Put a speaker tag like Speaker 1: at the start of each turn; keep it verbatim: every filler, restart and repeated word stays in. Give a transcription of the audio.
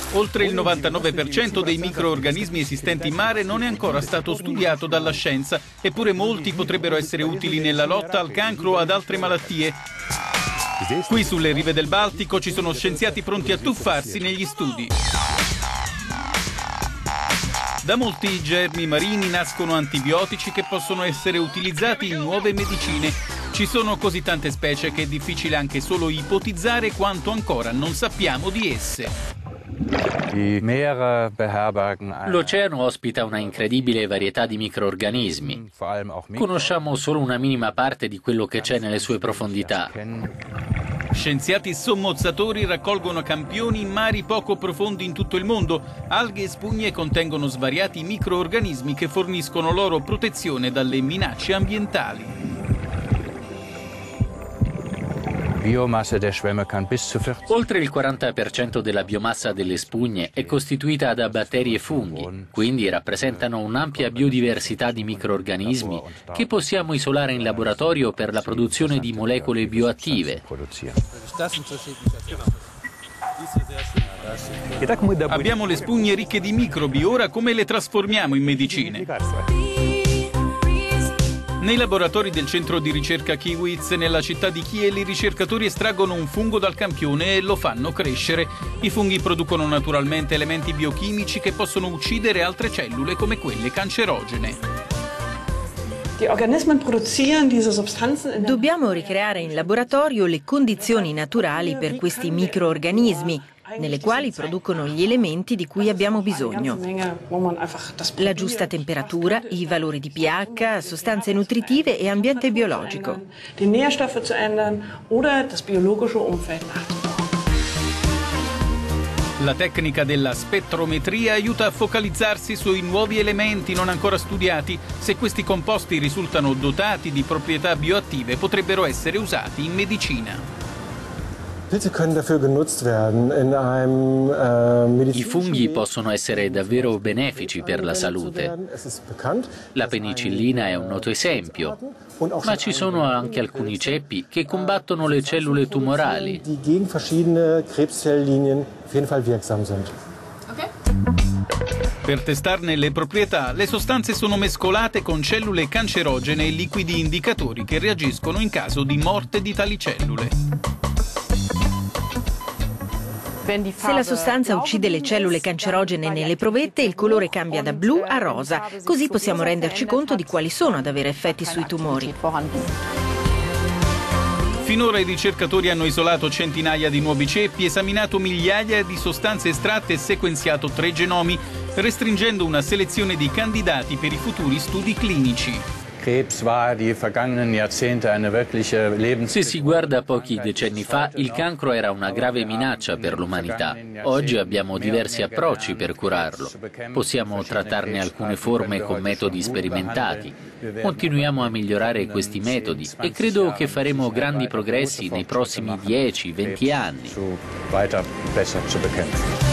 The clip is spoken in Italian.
Speaker 1: Oltre il novantanove per cento dei microorganismi esistenti in mare non è ancora stato studiato dalla scienza, eppure molti potrebbero essere utili nella lotta al cancro o ad altre malattie. Qui sulle rive del Baltico ci sono scienziati pronti a tuffarsi negli studi. Da molti germi marini nascono antibiotici che possono essere utilizzati in nuove medicine. Ci sono così tante specie che è difficile anche solo ipotizzare quanto ancora non sappiamo di esse.
Speaker 2: L'oceano ospita una incredibile varietà di microorganismi. Conosciamo solo una minima parte di quello che c'è nelle sue profondità.
Speaker 1: Scienziati sommozzatori raccolgono campioni in mari poco profondi in tutto il mondo. Alghe e spugne contengono svariati microorganismi che forniscono loro protezione dalle minacce ambientali.
Speaker 2: Oltre il quaranta per cento della biomassa delle spugne è costituita da batteri e funghi, quindi rappresentano un'ampia biodiversità di microorganismi che possiamo isolare in laboratorio per la produzione di molecole bioattive.
Speaker 1: Abbiamo le spugne ricche di microbi, ora come le trasformiamo in medicine? Nei laboratori del centro di ricerca Kiwitz nella città di Kiel i ricercatori estraggono un fungo dal campione e lo fanno crescere. I funghi producono naturalmente elementi biochimici che possono uccidere altre cellule come quelle cancerogene.
Speaker 3: Dobbiamo ricreare in laboratorio le condizioni naturali per questi microorganismi, nelle quali producono gli elementi di cui abbiamo bisogno. La giusta temperatura, i valori di pH, sostanze nutritive e ambiente biologico.
Speaker 1: La tecnica della spettrometria aiuta a focalizzarsi sui nuovi elementi non ancora studiati. Se questi composti risultano dotati di proprietà bioattive, potrebbero essere usati in medicina.
Speaker 2: I funghi possono essere davvero benefici per la salute. La penicillina è un noto esempio, ma ci sono anche alcuni ceppi che combattono le cellule tumorali.
Speaker 1: Per testarne le proprietà, le sostanze sono mescolate con cellule cancerogene e liquidi indicatori che reagiscono in caso di morte di tali cellule.
Speaker 3: Se la sostanza uccide le cellule cancerogene nelle provette, il colore cambia da blu a rosa, così possiamo renderci conto di quali sono ad avere effetti sui tumori.
Speaker 1: Finora i ricercatori hanno isolato centinaia di nuovi ceppi, esaminato migliaia di sostanze estratte e sequenziato tre genomi, restringendo una selezione di candidati per i futuri studi clinici.
Speaker 2: Se si guarda pochi decenni fa, il cancro era una grave minaccia per l'umanità. Oggi abbiamo diversi approcci per curarlo. Possiamo trattarne alcune forme con metodi sperimentati. Continuiamo a migliorare questi metodi e credo che faremo grandi progressi nei prossimi dieci venti anni.